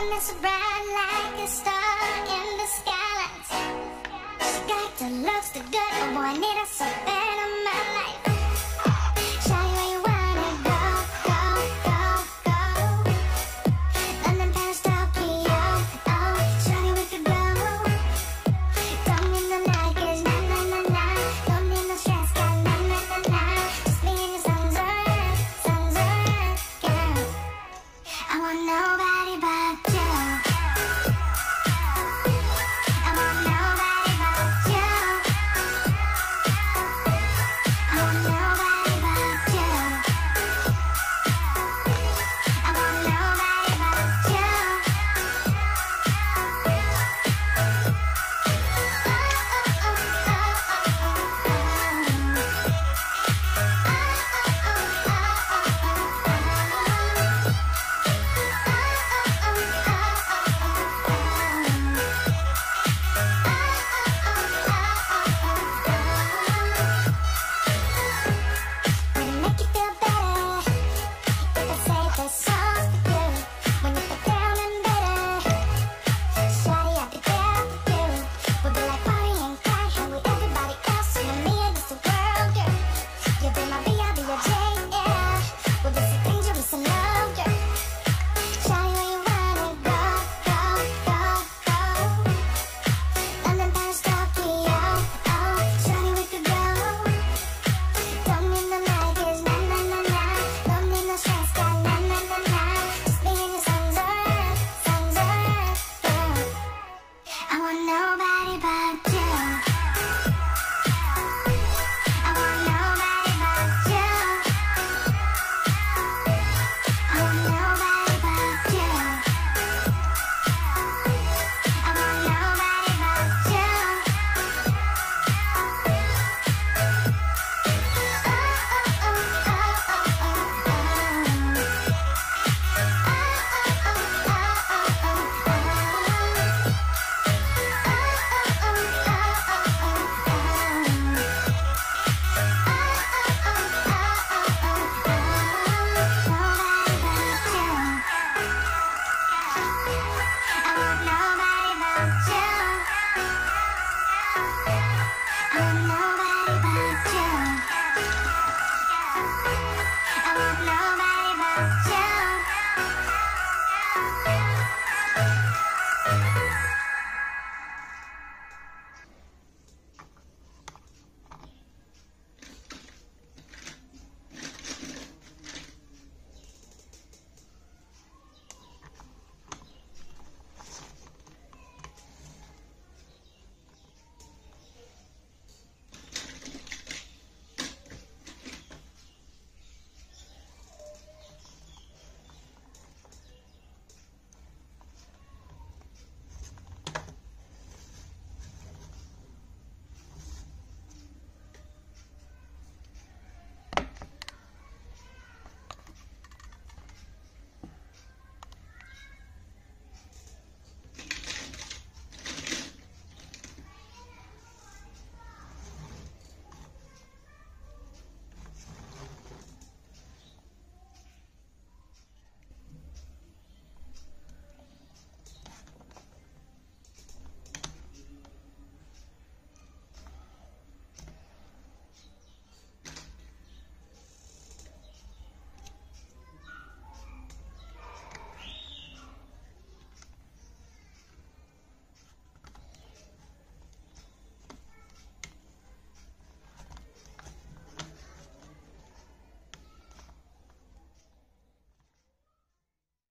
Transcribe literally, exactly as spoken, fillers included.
Something that's so bright like a star in the skylight. She got the looks, the good, oh boy, I need her so bad in my life. Show you where you wanna go, go, go, go. London, Paris, Tokyo, oh, shawty, we could go. Don't need no night, 'cause na na na na. Don't need no stress, got na na na na. Just me and your sons alright, sons alright, girl. I want nobody but you. I want nobody but you. I want nobody but you. I want nobody but you. When it make you feel better, if I say this song's for you. When you feel down and bitter, shawty, I'll be there for you. We'll be like Bonnie and Clyde, and with everybody else, you and me against the world, girl. You'll be my B, I'll be your J, yeah. We'll be so dangerous and love, girl. Shawty, where you wanna go, go, go, go. London, Paris, Tokyo, oh, shawty, we could go. Don't need no night, 'cause na na na na. Don't need no stress, got na na na na. Just me and your sons alright, sons alright, girl. I want nobody but you. I want nobody but you. I want nobody but you. I want nobody but you. I want nobody but you.